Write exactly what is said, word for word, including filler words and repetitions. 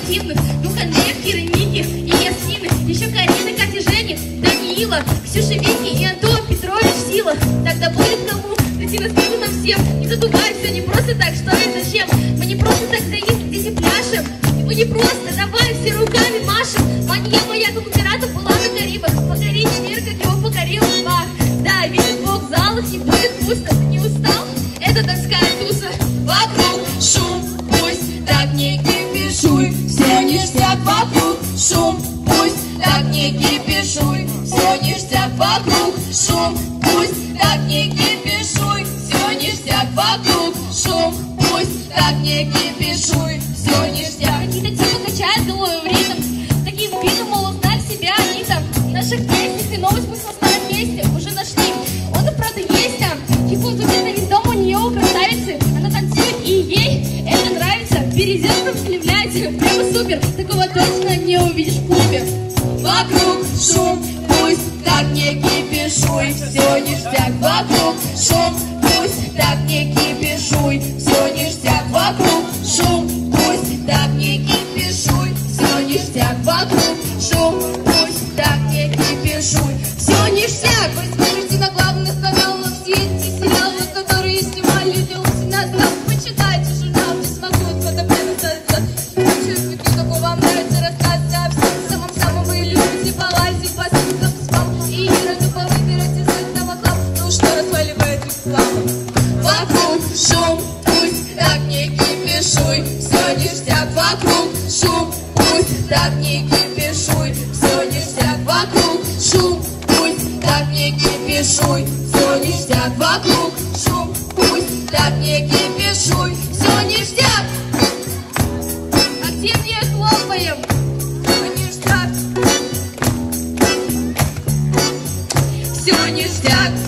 активных. Ну, Ханеев, Киры, Ники и Ясмины. Еще Карины, Катя, Жени, Даниила, Ксюша, Вики и Антон Петрович Сила. Тогда будет кому прийти на смену нам всем. Не задувай, все не просто так, что и зачем. Мы не просто так стоим здесь и пляшем. И мы не просто, давай все руками машем. Мания моя, как у пиратов, была на Карибах. Покорить мир, как его покорил Бах. Да, видит Бог, в залах не будет пусто. Не устал? Это донская туса. Вокруг шум, пусть так не кипишуй. Все ништяк вокруг, шум, пусть так не кипишуй. Все ништяк вокруг, шум, пусть так не кипишуй. Все ништяк вокруг, шум, пусть так не кипишуй. Все ништяк. Какие-то типы качают голову в ритм. Такие в биту, мол, узнали себя они там. В наших песнях и новый смысл в старом месте уже нашли. Он и правда есть там. Хип-хоп звучит на весь дом, у нее у красавицы. Она танцует и ей это нравится. Перезерком стремляется, прямо супер. Такого точно не увидишь в клубе. Вокруг шум, пусть так не кипишуй. Все ништяк вокруг, шум, пусть так не кипишуй. Все ништяк вокруг, шум, пусть так не кипишуй. Все ништяк вокруг, шум, пусть так не кипишуй. Все ништяк. Вы смотрите на главных каналах все эти сериалы, которые снимали люди на нас. Почитайте журнал, не смогут фотопринцесса. Чувствуйте, какой вам нравится рассказ о всем самом-самом. Вы любите полазить по ссылкам спам. И тупо выберете свой самоклав. Ну что расхваливает рекламу? Вокруг шум, пусть так не кипишуй. Все ништяк вокруг, шум, пусть так не кипишуй. Все ништяк вокруг, шум, пусть так не кипишуй. Все ништяк вокруг, шум, пусть так не кипишуй. Все ништяк. Активнее хлопаем. Все ништяк. Все ништяк.